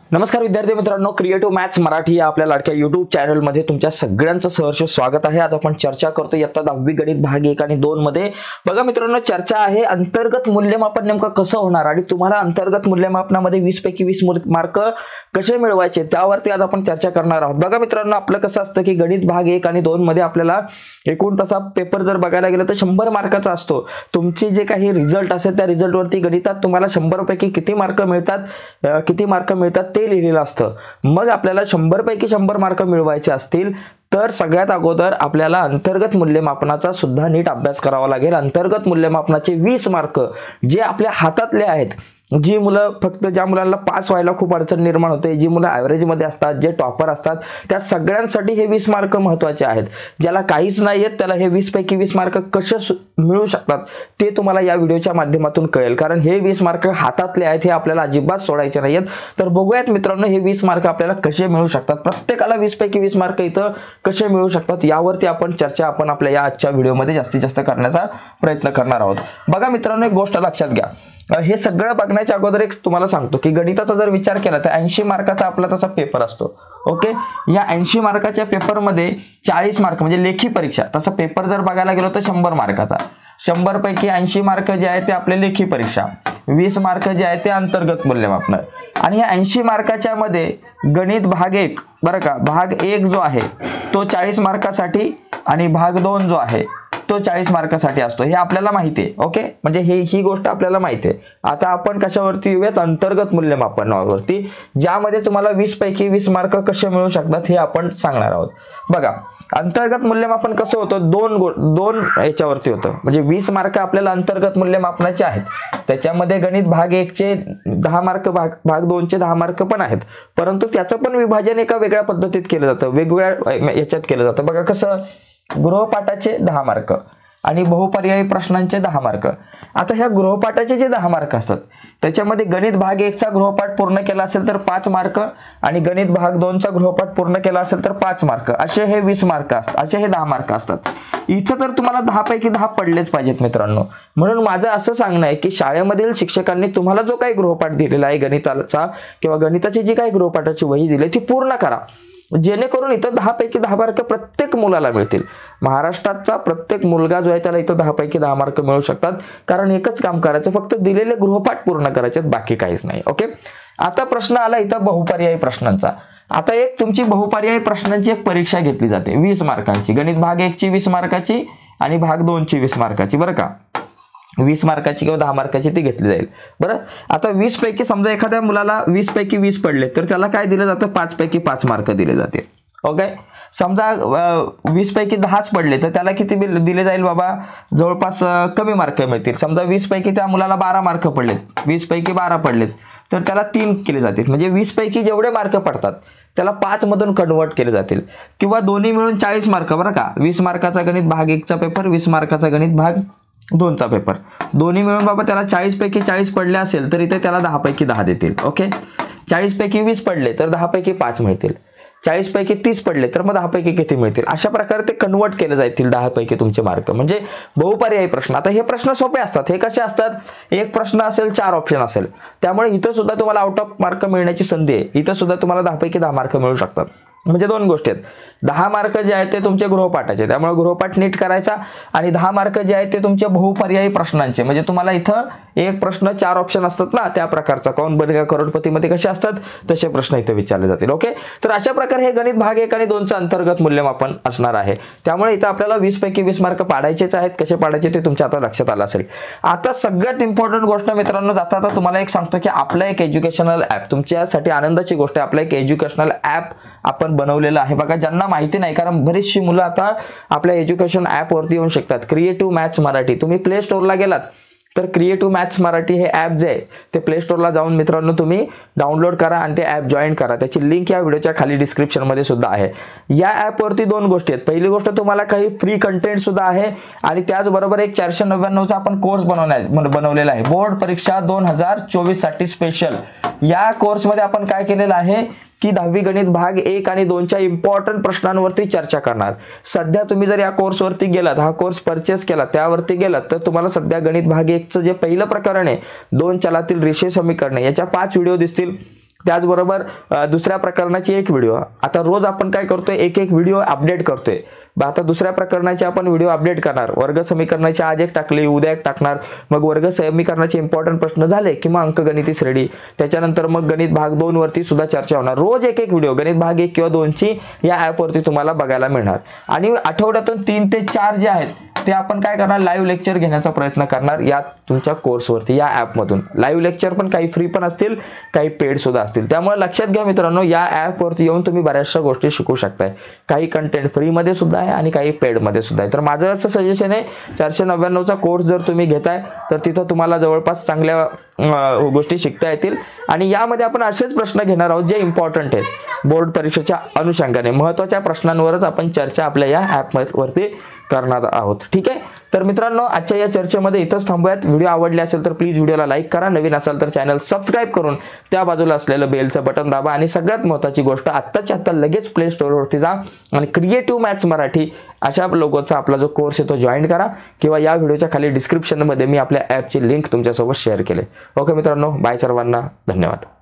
नमस्कार विद्यार्थी मित्रांनो, क्रिएटिव्ह मॅथ्स मराठी या आपल्या लाडक्या YouTube चॅनलमध्ये तुमच्या सगळ्यांचं सहर्ष स्वागत आहे। आज आपण चर्चा करतो इयत्ता 10वी गणित भाग 1 आणि 2 मध्ये। बघा मित्रांनो, चर्चा आहे अंतर्गत मूल्यमापन नेमकं कसं होणार आणि तुम्हाला अंतर्गत मूल्यमापनामध्ये 20 पैकी 20 मार्क कसे मिळवायचे त्यावरती आज आपण चर्चा करणार आहोत। बघा मित्रांनो, आपलं कसं असतं की गणित भाग 1 आणि 2 मध्ये आपल्याला एकूण तसा पेपर जर बघायला गेलं तर 100 मार्काचा असतो। तुमचे जे काही रिझल्ट असेल त्या रिझल्ट वरती गणितात तुम्हाला 100 पैकी किती मार्क मिळतात ते लिहिलेलं असतं। मग आपल्याला 100 पैकी 100 मार्क मिळवायचे असतील तर सगळ्यात अगोदर आपल्याला अंतर्गत मूल्यमापनाचा सुद्धा नीट अभ्यास करावा लागेल। अंतर्गत मूल्यमापनाचे 20 मार्क जे आपल्या हातातले आहेत, जी मुलं फक्त ज्या मुलांना पास व्हायला खूप अडचण निर्माण होते, जी मुलं ॲव्हरेज मध्ये असतात, जे टॉपर असतात, त्या सगळ्यांसाठी हे 20 मार्क महत्त्वाचे आहेत। ज्याला काहीच नाही येत त्याला हे 20 पैकी 20 मार्क कसे मिळू शकतात ते तुम्हाला या व्हिडिओच्या माध्यमातून कळेल, कारण हे 20 मार्क हातातले आहेत, हे आपल्याला अजिबात सोडायचे नाहीत। तर बघूयात मित्रांनो, हे 20 मार्क आपल्याला कसे मिळू शकतात, प्रत्येकाला 20 पैकी 20 मार्क इथं कसे मिळू शकतात यावरती आपण चर्चा आपल्या या आजच्या व्हिडिओमध्ये जास्तीत जास्त करण्याचा प्रयत्न करणार आहोत। बघा मित्रांनो, एक गोष्ट लक्षात घ्या, हे सगळं बघण्याच्या अगोदर एक तुम्हाला सांगतो की गणिताचा जर विचार केला तर 80 मार्काचा आपला तसा पेपर असतो। ओके, या 80 मार्काच्या पेपरमध्ये 40 मार्क म्हणजे लेखी परीक्षा, तसा पेपर जर बघायला गेलो तर 100 मार्काचा, 100 पैकी 80 मार्क जे आहे ते आपले लेखी परीक्षा, 20 मार्क जे आहे ते अंतर्गत मूल्यमापन। आणि या 80 मार्काच्या मध्ये गणित भाग 1 बरं का, भाग 1 जो आहे तो 40 मार्कासाठी आणि भाग 2 जो आहे तो 40 मार्कासाठी असतो, हे आपल्याला माहिती आहे। ओके, म्हणजे ही गोष्ट आपल्याला माहिती आहे। आता आपण कशावरती येऊयात, अंतर्गत मूल्यमापनावरती, ज्यामध्ये तुम्हाला 20 पैकी 20 मार्क कसे मिळू शकतात हे आपण सांगणार आहोत। बघा, अंतर्गत मूल्यमापन कसं होतं, दोन याच्यावरती होतं, म्हणजे 20 मार्क आपल्याला अंतर्गत मूल्यमापनाचे आहेत, त्याच्यामध्ये गणित भाग 1 चे 10 मार्क, भाग 2 चे 10 मार्क पण आहेत, परंतु त्याचं पण विभाजन एका वेगळ्या पद्धतीत केलं जातं, वेगवेगळ्या याच्यात केलं जातं। बघा कसं, गृहपाठाचे 10 मार्क आणि बहुपर्यायी प्रश्नांचे 10 मार्क। आता ह्या गृहपाठाचे जे 10 मार्क असतात त्याच्यामध्ये गणित भाग 1 चा गृहपाठ पूर्ण केला असेल तर 5 मार्क आणि गणित भाग 2 चा गृहपाठ पूर्ण केला असेल तर 5 मार्क, असे हे 20 मार्क असतात, असे हे 10 मार्क असतात। इथं तर तुम्हाला 10 पैकी 10 पडलेच पाहिजेत मित्रांनो। म्हणून माझं असं सांगणं आहे की शाळेमधील शिक्षकांनी तुम्हाला जो काही गृहपाठ दिलेला आहे गणिताचा किंवा गणिताची जी काही गृहपाठाची वही दिली ती पूर्ण करा, जेणेकरून इथं 10 पैकी 10 मार्क प्रत्येक मुलाला मिळतील। महाराष्ट्राचा प्रत्येक मुलगा जो आहे त्याला इथं 10 पैकी 10 मार्क मिळू शकतात, कारण एकच काम करायचं, फक्त दिलेले गृहपाठ पूर्ण करायचे, बाकी काहीच नाही। ओके, आता प्रश्न आला इथं बहुपर्यायी प्रश्नांचा। आता एक तुमची बहुपर्यायी प्रश्नांची एक परीक्षा घेतली जाते 20 मार्कांची, गणित भाग 1 ची 20 मार्काची आणि भाग 2 ची 20 मार्काची, बरं का, 20 मार्काची किंवा 10 मार्काची ती घेतली जाईल। बरं, आता 20 पैकी समजा एखाद्या मुलाला 20 पैकी 20 पडले तर त्याला काय दिलं जातं, 5 पैकी 5 मार्क दिले जाते। ओके, समजा 20 पैकी 10च पडले तर त्याला किती दिले जाईल बाबा, जवळपास कमी मार्क मिळतील। समजा 20 पैकी त्या मुलाला 12 मार्क पडलेत, 20 पैकी 12 पडलेत तर त्याला 3 केले जातील, म्हणजे 20 पैकी जेवढे मार्क पडतात त्याला 5 मधून कन्वर्ट केले जातील, किंवा दोन्ही मिळून 40 मार्क, बरं का, 20 मार्काचा गणित भाग 1 चा पेपर, 20 मार्काचा गणित भाग 2 चा पेपर, दोन्ही मिळून बाबा त्याला 40 पैकी 40 पडले असेल तर इथे त्याला 10 पैकी 10 देतील। ओके, 40 पैकी 20 पडले तर 10 पैकी 5 मिळतील, 40 पैकी 30 पडले तर मग 10 पैकी किती मिळतील, अशा प्रकारे ते कन्वर्ट केले जातील 10 पैकी तुमचे मार्क, म्हणजे बहुपर्यायी प्रश्न। आता हे प्रश्न सोपे असतात, हे कसे असतात, एक प्रश्न असेल 4 ऑप्शन असेल, त्यामुळे इथं सुद्धा तुम्हाला आउट ऑफ मार्क मिळण्याची संधी आहे, इथं सुद्धा तुम्हाला 10 पैकी 10 मार्क मिळू शकतात। म्हणजे दोन गोष्टी आहेत, 10 मार्क जे आहेत ते तुमचे गृहपाठाचे, त्यामुळे गृहपाठ नीट करायचा, आणि 10 मार्क जे आहेत ते तुमचे बहुपर्यायी प्रश्नांचे, म्हणजे तुम्हाला इथं एक प्रश्न 4 ऑप्शन असतात ना त्या प्रकारचा, कौन बनेगा करोडपती मध्ये कसे असतात तसे प्रश्न इथे विचारले जातील। ओके, तर अशा प्रकारे हे गणित भाग 1 आणि 2 चं अंतर्गत मूल्यमापन असणार आहे, त्यामुळे इथं आपल्याला 20 पैकी 20 मार्क पाडायचेच आहेत। कसे पाडायचे ते तुमच्या आता लक्षात आलं असेल। आता सगळ्यात इम्पॉर्टंट गोष्ट मित्रांनो, आता तुम्हाला एक सांगतो की आपलं एक एज्युकेशनल ॲप, तुमच्यासाठी आनंदाची गोष्ट आहे, आपलं एक एज्युकेशनल ॲप आपण बनवलेलं आहे। बघा, ज्यांना माहिती नाही, कारण बरीचशी मुलं आता आपल्या एज्युकेशन ॲप वरती येऊन शिकतात, क्रिएटिव्ह मॅथ्स मराठी, तुम्ही प्ले स्टोअरला गेलात तर क्रिएटिव्ह मॅथ्स मराठी हे ॲप जे आहे ते प्ले स्टोअरला जाऊन मित्रांनो तुम्ही डाउनलोड करा आणि ते ॲप जॉईन करा, त्याची लिंक या व्हिडिओच्या खाली डिस्क्रिप्शन मध्ये सुद्धा आहे। या ॲप वरती 2 गोष्टी आहेत, पहिली गोष्ट तुम्हाला काही फ्री कंटेंट सुद्धा आहे, आणि त्याचबरोबर एक 499 चा आपण कोर्स बनवलेला आहे, बोर्ड परीक्षा 2024 साठी स्पेशल। या कोर्स मध्ये आपण काय केलेलं आहे की 10वी गणित भाग 1 आणि 2 च्या इम्पॉर्टंट प्रश्नांवरती चर्चा करणार। सध्या तुम्ही जर या कोर्स वरती गेलात, हा कोर्स परचेस केला, त्यावरती गेलात तर तुम्हाला सध्या गणित भाग 1 चं जे पहिलं प्रकरण आहे 2 चलातील रेषीय समीकरणे याच्या 5 व्हिडिओ दिसतील, त्याचबरोबर दुसऱ्या प्रकरणाची एक व्हिडिओ. आता रोज आपण काय करतोय, एक एक व्हिडिओ अपडेट करतोय. आता दुसऱ्या प्रकरणाचे आपण व्हिडिओ अपडेट करणार. वर्ग समीकरणाची आज एक टाकली, उद्या एक टाकणार. मग वर्ग समीकरणाचे इम्पॉर्टंट प्रश्न झाले की मग अंकगणिती श्रेणी, त्याच्यानंतर मग गणित भाग 2 वरती सुद्धा चर्चा होणार. रोज एक एक व्हिडिओ गणित भाग 1 किंवा 2 ची या ऍप वरती तुम्हाला बघायला मिळणार. आणि आठवड्यातून 3 ते 4 जे आहेत ते आपण काय करणार, लाईव्ह लेक्चर घेण्याचा प्रयत्न करणार या तुमच्या कोर्सवरती, या ॲपमधून. लाईव्ह लेक्चर पण काही फ्री पण असतील, काही पेड सुद्धा असतील. त्यामुळे लक्षात घ्या मित्रांनो, या ॲपवरती येऊन तुम्ही बऱ्याचशा गोष्टी शिकू शकताय. काही कंटेंट फ्रीमध्ये सुद्धा आहे आणि काही पेडमध्ये सुद्धा आहे. तर माझं असं सजेशन आहे, 499चा कोर्स जर तुम्ही घेताय तर तिथं तुम्हाला जवळपास चांगल्या गोष्टी शिकता येतील. आणि यामध्ये आपण असेच प्रश्न घेणार आहोत जे इम्पॉर्टंट आहेत बोर्ड परीक्षेच्या अनुषंगाने. महत्त्वाच्या प्रश्नांवरच आपण चर्चा आपल्या या ॲपवरती करणार आहोत. ठीक आहे. तर मित्रांनो, आजच्या या चर्चेमध्ये इथंच थांबूयात. व्हिडिओ आवडले असेल तर प्लीज व्हिडिओला लाईक करा. नवीन असाल तर चॅनल सबस्क्राईब करून त्या बाजूला असलेलं बेलचं बटन दाबा. आणि सगळ्यात महत्त्वाची गोष्ट, आत्ताच्या आत्ता लगेच प्ले स्टोअरवरती जा आणि क्रिएटिव्ह मॅथ्स मराठी अशा लोगोचा आपला जो कोर्स आहे तो जॉईन करा, किंवा या व्हिडिओच्या खाली डिस्क्रिप्शनमध्ये मी आपल्या ॲपची लिंक तुमच्यासोबत शेअर केले. ओके मित्रांनो, बाय सर्वांना, धन्यवाद.